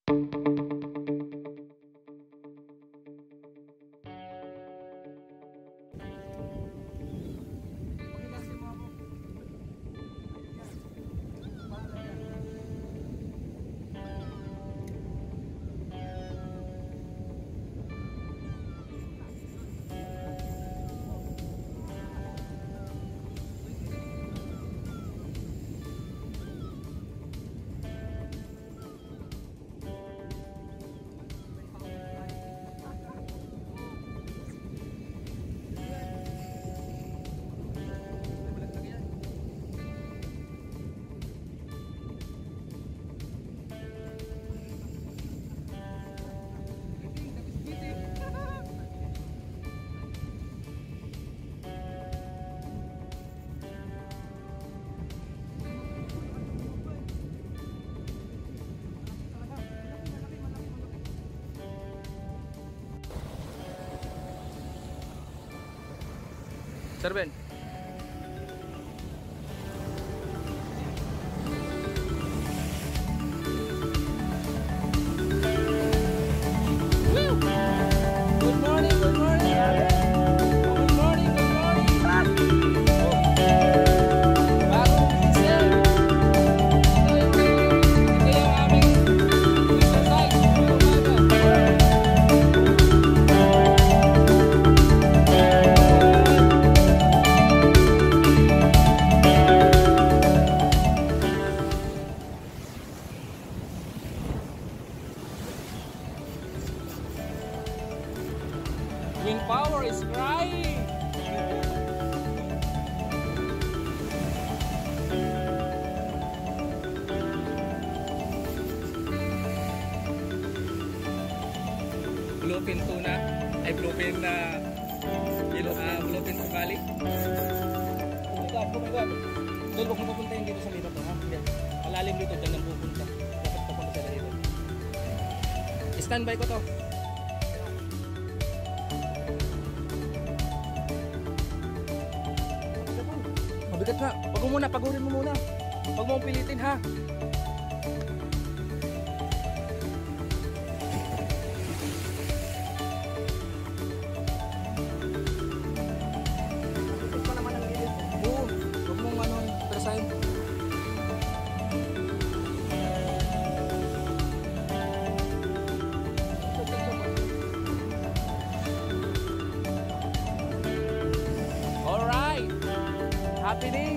Sir Ben. Good morning, good morning. Good morning, good morning. Bagong gising. Ito yung aming exercise. Wind power is crying. Bluefin tuna, ay bluefin bluefin tukali. Doon huwag mo papuntahin dito sa lito to, ha? Malalim dito, dyan lang pupunta. Dapat papunta sila dito. Standby ko to. Mabigat na. Pag mo muna, pagurin mo muna. Pag mo pilitin, ha. Oo, huwag mong persahin. Alright. Happy day.